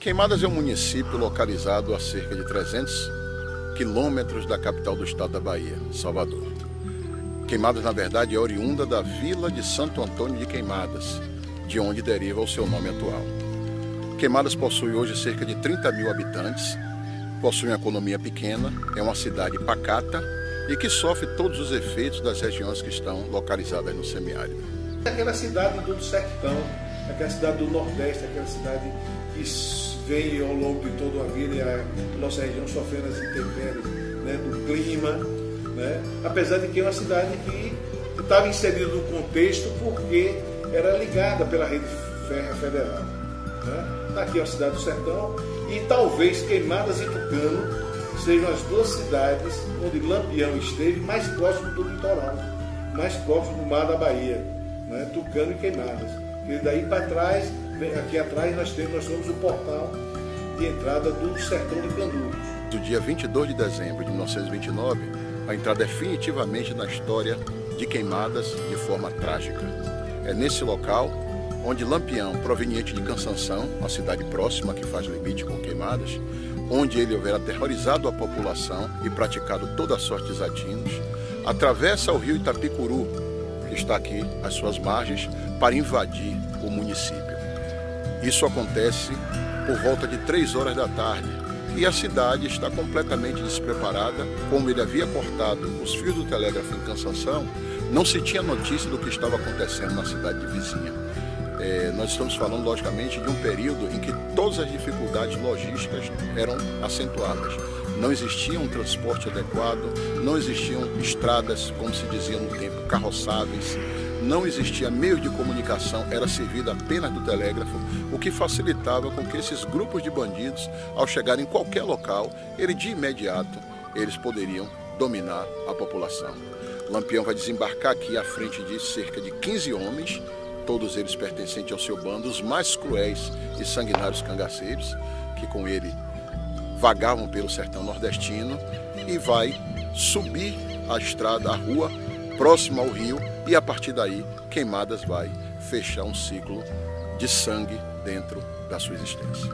Queimadas é um município localizado a cerca de 300 quilômetros da capital do estado da Bahia, Salvador. Queimadas, na verdade, é oriunda da vila de Santo Antônio de Queimadas, de onde deriva o seu nome atual. Queimadas possui hoje cerca de 30 mil habitantes, possui uma economia pequena, é uma cidade pacata e que sofre todos os efeitos das regiões que estão localizadas no semiárido. Aquela cidade do sertão, aquela cidade do Nordeste, aquela cidade que vem ao longo de toda a vida e a nossa região sofrendo as intempéries, né, do clima, né? Apesar de que é uma cidade que estava inserida no contexto porque era ligada pela rede férrea federal. Está aqui a cidade do sertão e talvez Queimadas e Tucano sejam as duas cidades onde Lampião esteve mais próximo do litoral, mais próximo do mar da Bahia, né? Tucano e Queimadas. E daí para trás, aqui atrás nós somos o portal de entrada do sertão de Candurus. Do dia 22 de dezembro de 1929, a entrar definitivamente na história de Queimadas de forma trágica. É nesse local onde Lampião, proveniente de Cansanção, uma cidade próxima que faz limite com Queimadas, onde ele houver aterrorizado a população e praticado toda a sorte de desatinos, atravessa o rio Itapicuru, que está aqui às suas margens, para invadir o município. Isso acontece por volta de 3 horas da tarde e a cidade está completamente despreparada. Como ele havia cortado os fios do telégrafo em Cansanção, não se tinha notícia do que estava acontecendo na cidade vizinha. Nós estamos falando, logicamente, de um período em que todas as dificuldades logísticas eram acentuadas. Não existia um transporte adequado, não existiam estradas, como se dizia no tempo, carroçáveis, não existia meio de comunicação, era servido apenas do telégrafo, o que facilitava com que esses grupos de bandidos, ao chegar em qualquer local, de imediato, eles poderiam dominar a população. Lampião vai desembarcar aqui à frente de cerca de 15 homens, todos eles pertencentes ao seu bando, os mais cruéis e sanguinários cangaceiros, que com ele vagavam pelo sertão nordestino, e vai subir a estrada, a rua, próximo ao rio, e a partir daí Queimadas vai fechar um ciclo de sangue dentro da sua existência.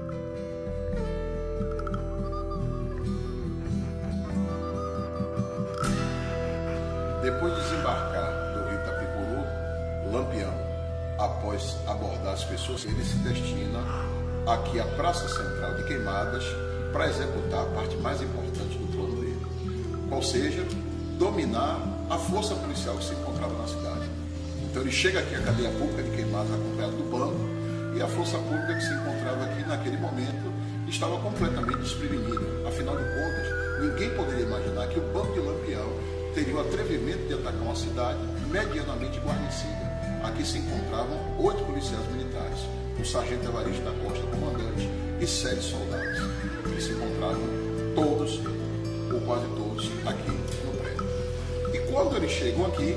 Depois de desembarcar do rio Itapicuru, Lampião, após abordar as pessoas, ele se destina aqui à Praça Central de Queimadas para executar a parte mais importante do plano dele, qual seja, dominar a força policial que se encontrava na cidade. Então ele chega aqui à cadeia pública de Queimadas acompanhado do bando, e a força pública que se encontrava aqui naquele momento estava completamente desprevenida. Afinal de contas, ninguém poderia imaginar que o bando de Lampião teria o atrevimento de atacar uma cidade medianamente guarnecida. Aqui se encontravam 8 policiais militares, o sargento Evaristo da Costa, comandante, e 7 soldados. Eles se encontravam todos, ou quase todos, aqui no prédio. E quando eles chegam aqui,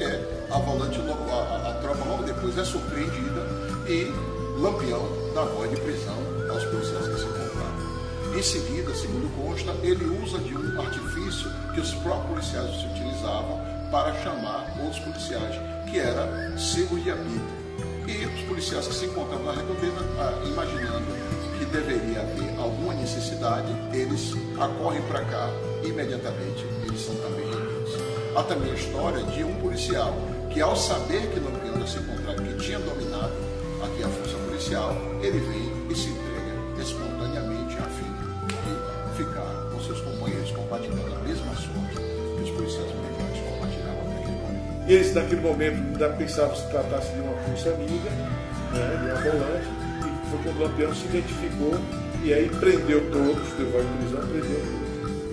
a tropa logo depois é surpreendida e Lampião dá voz de prisão aos policiais que se encontravam. Em seguida, segundo consta, ele usa de um artifício que os próprios policiais utilizavam para chamar outros policiais, que era cegos de apito. E os policiais que se encontravam na redondeza, imaginando que deveria haver alguma necessidade, eles acorrem para cá e imediatamente eles são também rendidos. Há também a história de um policial que, ao saber que Lampião se encontrava, que tinha dominado aqui a força policial, ele vem e se entrega espontaneamente a fim de ficar com seus companheiros compartilhando a mesma sorte que os policiais militares compartilhavam naquele momento. Eles, naquele momento, ainda pensavam que se tratasse de uma força amiga, né, de uma volante, e foi quando o Lampião se identificou e aí prendeu todos, levou a prisão, prendeu todos.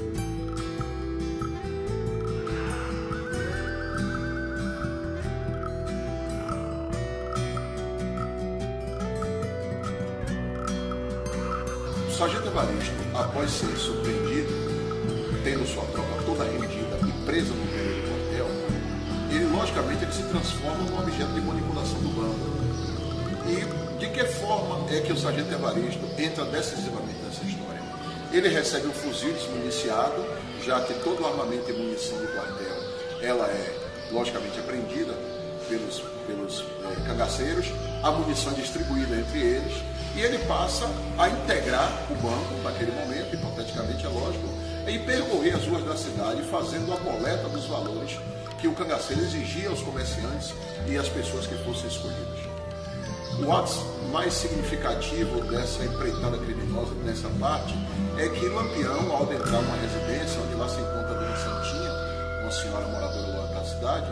O sargento Evaristo, após ser surpreendido, tendo sua tropa toda rendida e presa no período do quartel, ele logicamente se transforma num objeto de manipulação do bando. E de que forma é que o sargento Evaristo entra decisivamente nessa história? Ele recebe um fuzil desmuniciado, já que todo o armamento e munição do quartel ela é logicamente apreendida pelos cangaceiros, a munição distribuída entre eles, e ele passa a integrar o banco naquele momento, hipoteticamente é lógico, e percorrer as ruas da cidade fazendo a coleta dos valores que o cangaceiro exigia aos comerciantes e às pessoas que fossem escolhidas. O ato mais significativo dessa empreitada criminosa nessa parte é que Lampião, ao adentrar uma residência onde lá se encontra a Dona Santinha, uma senhora moradora da cidade,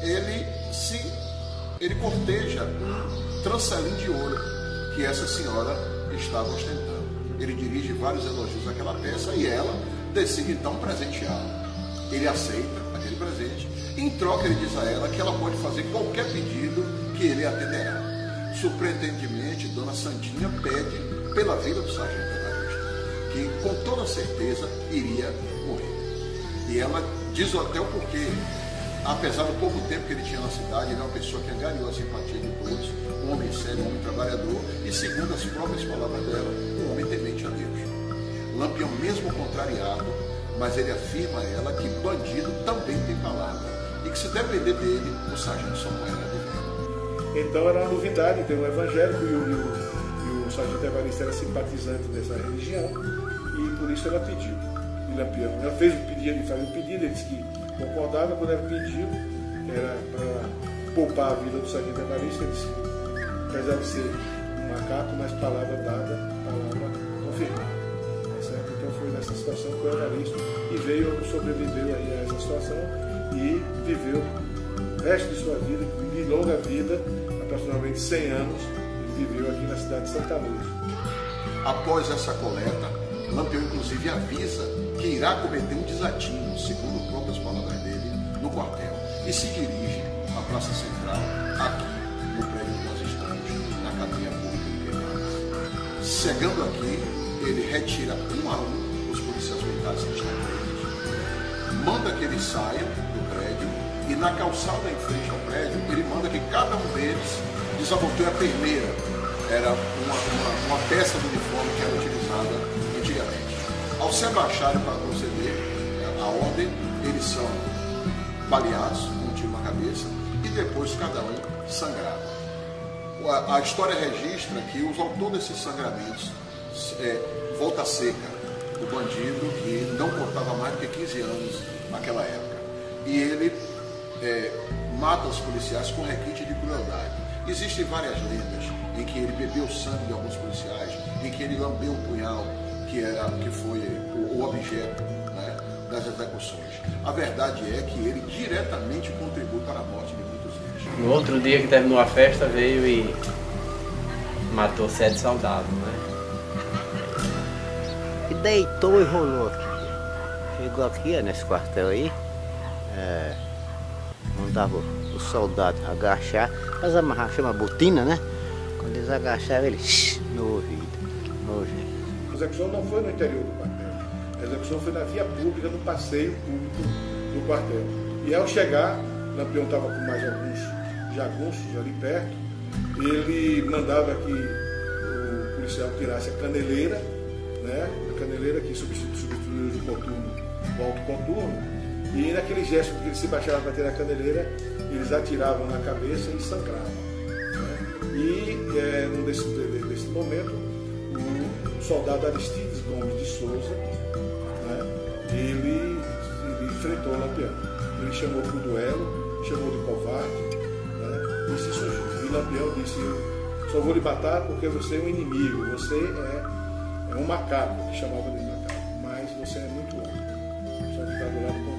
ele corteja um trancelim de ouro que essa senhora estava ostentando. Ele dirige vários elogios àquela peça e ela decide então presenteá-lo. Ele aceita aquele presente e em troca ele diz a ela que ela pode fazer qualquer pedido que ele atenderá. Surpreendentemente, Dona Santinha pede pela vida do sargento Evaristo, que com toda certeza iria morrer. E ela diz até o porquê. Apesar do pouco tempo que ele tinha na cidade, ele é uma pessoa que angariou a simpatia de todos, um homem sério, um homem trabalhador e, segundo as próprias palavras dela, um homem temente a Deus. Lampião, mesmo contrariado, mas ele afirma a ela que bandido também tem palavra e que, se depender dele, o sargento só morrerá de vento. Então era uma novidade ter um evangélico e o sargento Evaristo era simpatizante dessa religião e por isso ela pediu. E Lampião, ela fez o pedido, ele fazia o pedido, ele disse que concordava. Quando ela pediu, era para poupar a vida do sargento Evaristo, ele disse, apesar de ser um macaco, mas palavra dada, palavra confirmada. Certo? Então foi nessa situação que o Evaristo sobreviveu aí a essa situação e viveu o resto de sua vida, de longa vida, aproximadamente 100 anos, ele viveu aqui na cidade de Santa Luz. Após essa coleta, Lampião inclusive avisa que irá cometer um desatino, segundo próprias palavras dele, no quartel, e se dirige à Praça Central, aqui no prédio que nós estamos, na cadeia pública de Queimadas. Chegando aqui, ele retira um a um os policiais militares que estão presos, manda que eles saiam do prédio e na calçada em frente ao prédio, ele manda que cada um deles desabotoe a perneira. Era uma peça do uniforme que era utilizada antigamente. Ao se abaixarem para proceder a ordem, eles são baleados, com um tiro na cabeça, e depois cada um sangrado. A história registra que os autores desses sangramentos Volta Seca, o bandido que não contava mais do que 15 anos naquela época. E ele mata os policiais com requinte de crueldade. Existem várias lendas em que ele bebeu sangue de alguns policiais, em que ele lambeu um punhal que foi o objeto, né, das execuções. A verdade é que ele diretamente contribui para a morte de muitos deles. No outro dia que terminou a festa, veio e matou 7 soldados, né? E deitou e rolou aqui. Chegou aqui, nesse quartel aí, mandava os soldados agachar, mas amarrar, chama botina, né? Quando eles agachavam, ele no ouvido. A execução não foi no interior do quartel. A execução foi na via pública, no passeio público do quartel. E ao chegar, Lampião estava com mais alguns jagunços ali perto, ele mandava que o policial tirasse a caneleira, né? A caneleira que substituiu o coturno, o alto coturno, e naquele gesto que eles se baixavam para tirar a caneleira, eles atiravam na cabeça e sangravam. Né? E nesse momento, o soldado Aristides Gomes de Souza, né? ele enfrentou o Lampião. Ele chamou para o duelo, chamou de covarde, né? E se surgiu. E Lampião disse: eu só vou lhe matar porque você é um inimigo, você é um macaco, que chamava de macaco, mas você é muito homem. Só ficar do lado